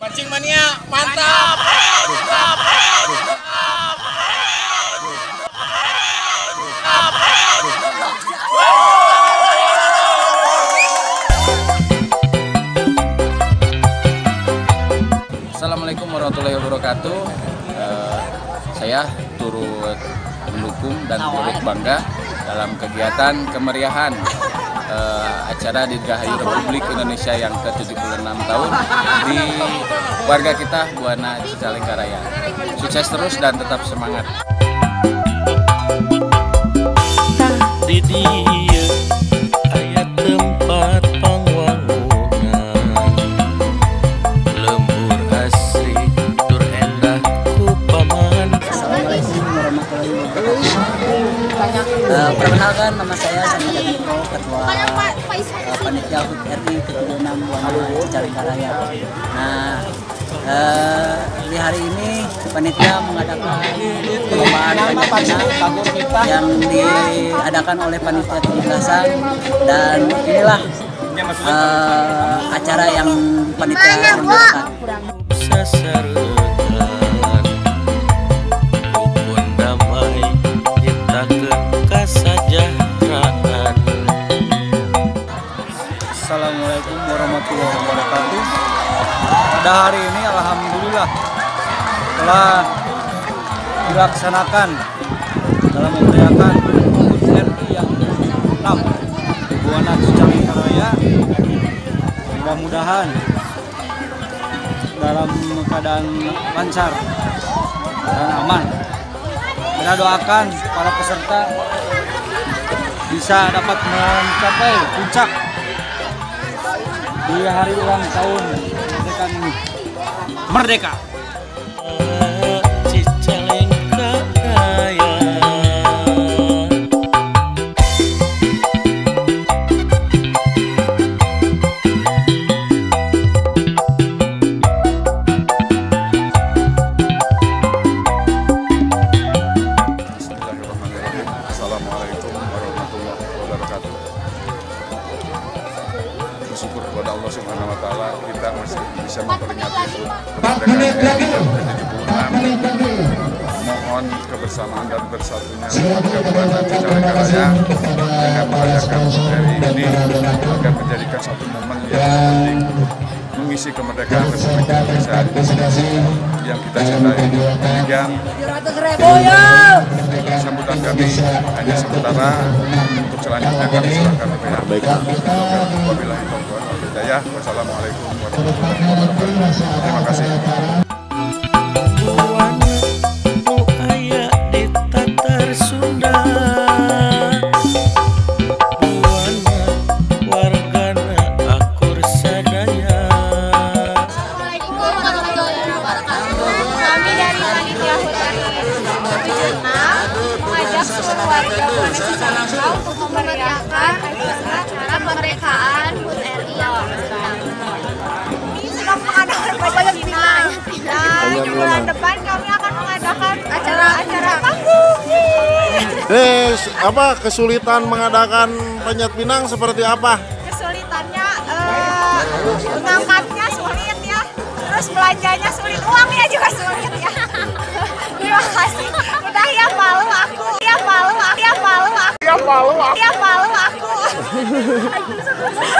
Mancing mania, mantap! Assalamualaikum warahmatullahi wabarakatuh. Saya turut mendukung dan turut bangga dalam kegiatan kemeriahan acara Dirgahayu Republik Indonesia yang ke-76 tahun di warga kita Buana Cicalengka. Sukses terus dan tetap semangat. Di dia aya tempat pangwangunan, lembur asri tur endah ku paman. Assalamualaikum warahmatullahi wabarakatuh. Perkenalkan, nama saya Samida Diko, Ketua Panitia HUT RI ke-76 Buana Cicalengka. Nah, di hari ini panitia mengadakan perlombaan panjat yang diadakan oleh panitia 17-an, dan inilah acara yang panitia lakukan. Sasaretan rukun damai ciptakeun kasajahteraan. Assalamualaikum warahmatullahi wabarakatuh. Pada hari ini alhamdulillah telah dilaksanakan dalam memeriahkan HUT RI yang ke-6 di Buana Cicalengka. Mudah-mudahan dalam keadaan lancar dan aman. Kita doakan para peserta bisa dapat mencapai puncak di hari ulang tahun kemerdekaan ini. Merdeka! Cicalengka Raya. Bismillahirrahmanirrahim. Assalamualaikum warahmatullahi wabarakatuh. Bersyukur kepada Allah Subhanahu wa Ta'ala, kita masih bisa memperingati kemerdekaan RI yang ke-76. Mohon kebersamaan dan bersatunya warga Buana Cicalengka dengan merayakan HUT RI ini agar menjadikan satu momen yang penting untuk mengisi kemerdekaan Republik Indonesia yang kita cintai. Demikian sambutan kami hanya sementara, untuk selanjutnya kami serahkan ke pihak wabillahi taufiq wal hidayah. Wassalamualaikum warahmatullahi wabarakatuh. Terima kasih. Buana nu aya di Tatar Sunda, Buana wargana akur sadaya. Assalamualaikum warahmatullahi wabarakatuh. Kami dari panitia HUT RI ke-76 mengajak seluruh warga Buana Cicalengka untuk memeriahkan acara kemerdekaan HUT RI yang ke-76. Ini sedang mengadakan panjat pinang, dan di bulan depan kami akan mengadakan acara panggung. Apa kesulitan mengadakan panjat pinang seperti apa? Kesulitannya mengangkatnya sulit ya, terus belanjanya sulit, uangnya juga sulit ya. Terima kasih. Udah ya, malu aku. Ya malu aku.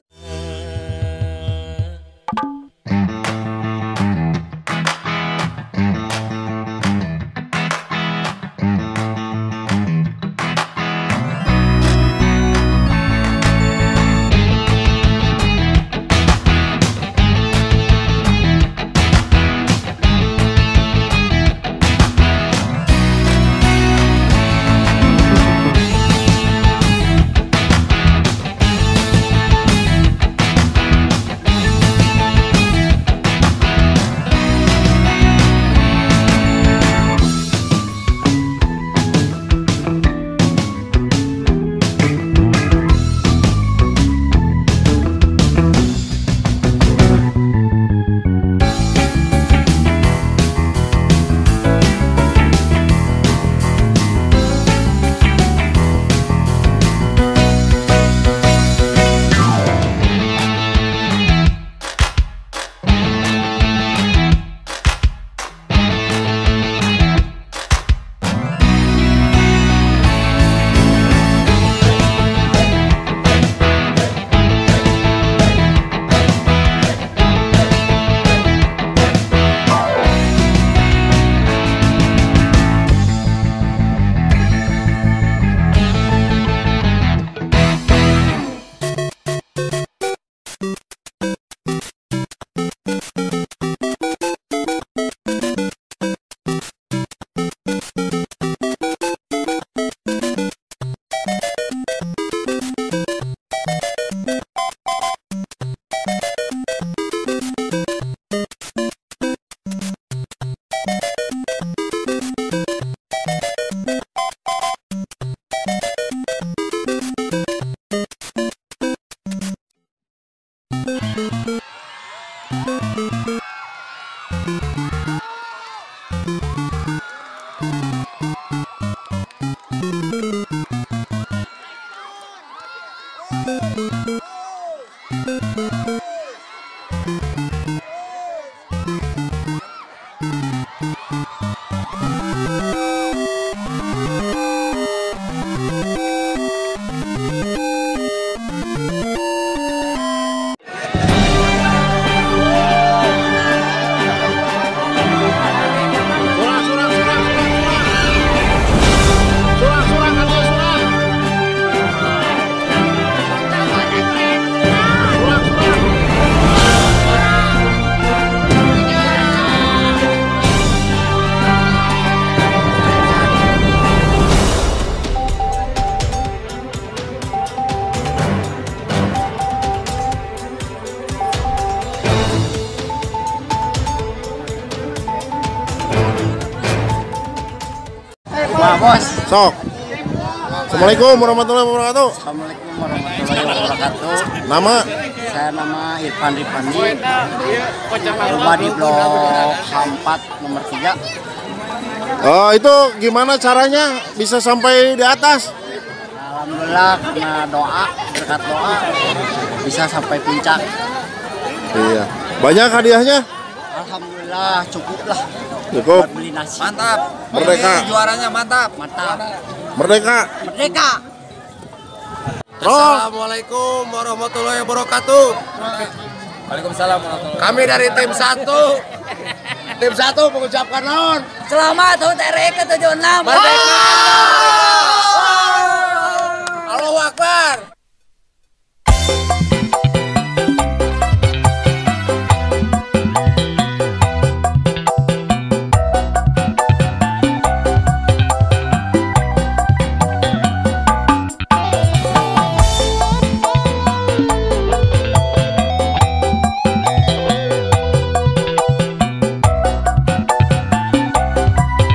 Wah, bos. Sok. Assalamualaikum warahmatullahi wabarakatuh. Assalamualaikum warahmatullahi wabarakatuh. Nama? Saya nama Irfan Rifandi. Rumah di blok 4 nomor 3. Oh, itu gimana caranya bisa sampai di atas? Alhamdulillah karena doa, berkat doa bisa sampai puncak. Iya. Banyak hadiahnya? Alhamdulillah cukup lah. Cukup. Buat beli nasi. Mantap. Merdeka. Ini juaranya mantap. Mantap. Merdeka. Merdeka. Assalamualaikum warahmatullahi wabarakatuh. Waalaikumsalam warahmatullahi Kami dari tim 1. Tim 1 mengucapkan non. Selamat HUT RI ke-76. Merdeka. Allahu Akbar.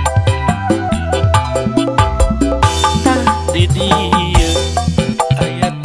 Di dieu aya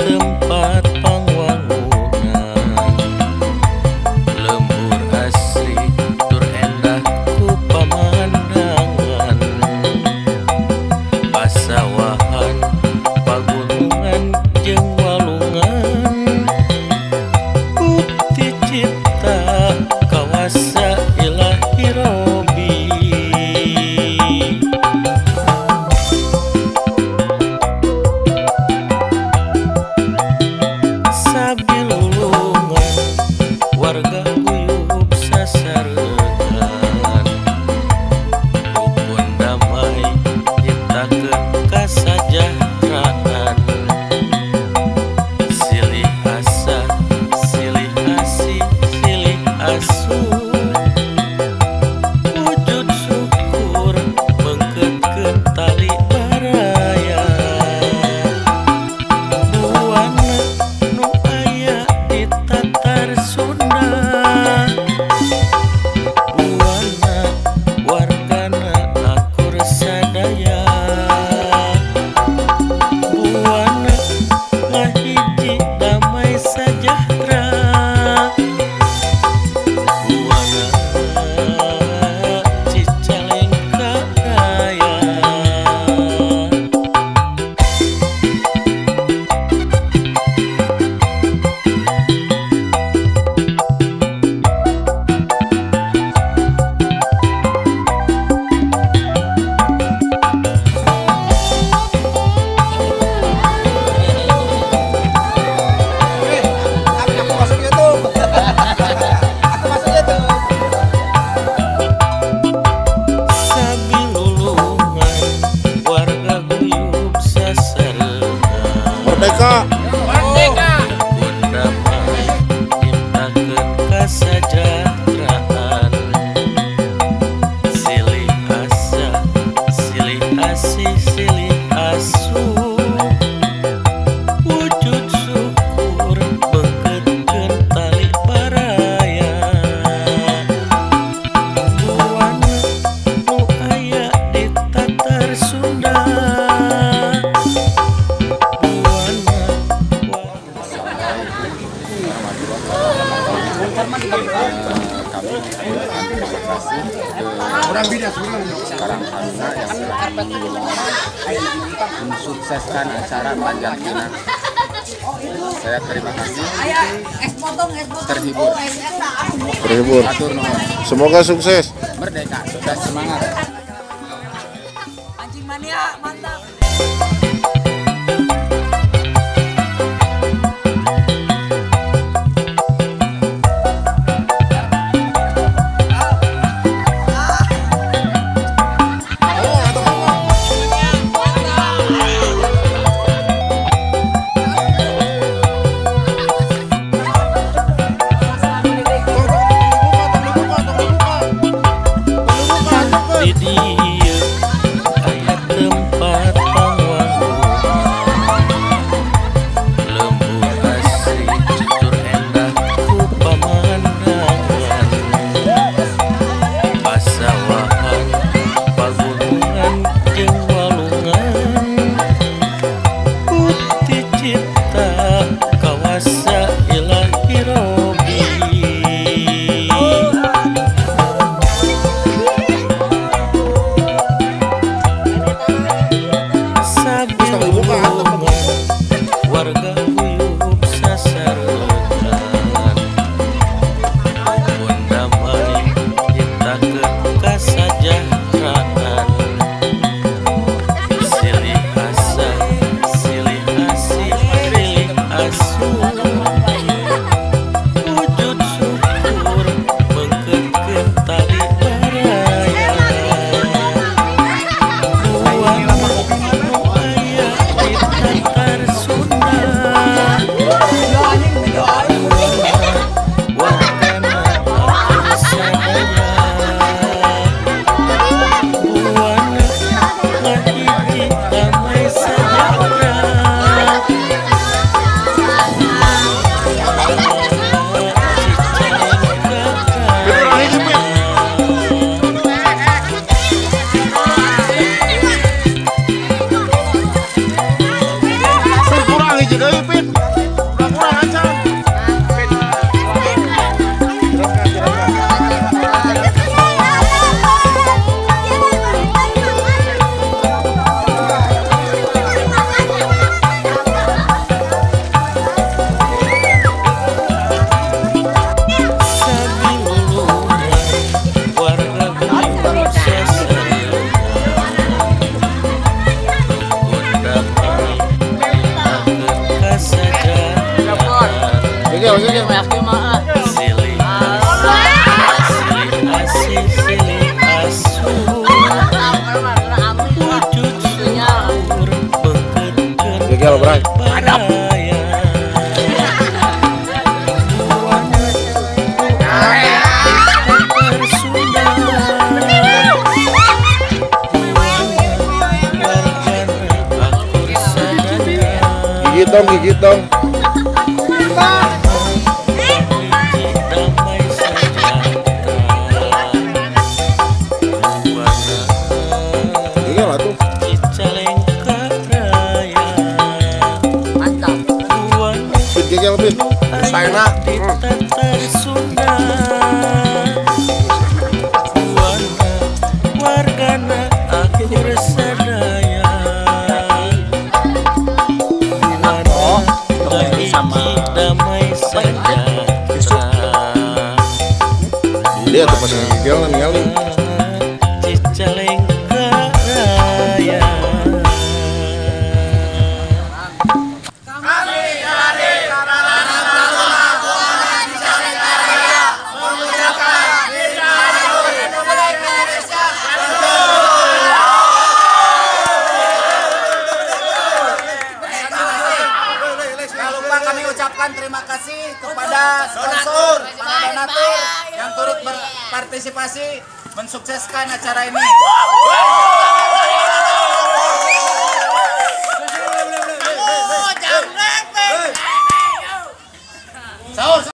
berterima kasih ke Karang Taruna yang telah mensukseskan acara panjat pinang. Saya terima kasih, terhibur. Atur nuhun. Semoga sukses. Merdeka dan semangat. Anjing mania, mantap. Di dieu aya tempat pangwangunan, lembur asri tutur endah ku pamandangan, pasawahan pagunungan jeung walungan, putih cipta kawasa ilahi robi. Warga guyup sasaregan, mun damai nyiptakeun kasajahteraan, silih asa silih asih silih asuh, wujud syukur mengkeutkeun tali baraya. Gel, Bray. Gigit dong. Gigit lah tuh. Gigit lebih. Sayang. Wargana akhir sadaya, damai saja. Dia tuh pas ngigel ngali. Cicalengka raya. Kami ucapkan terima kasih kepada sponsor, para donatur yang turut berpartisipasi mensukseskan acara ini.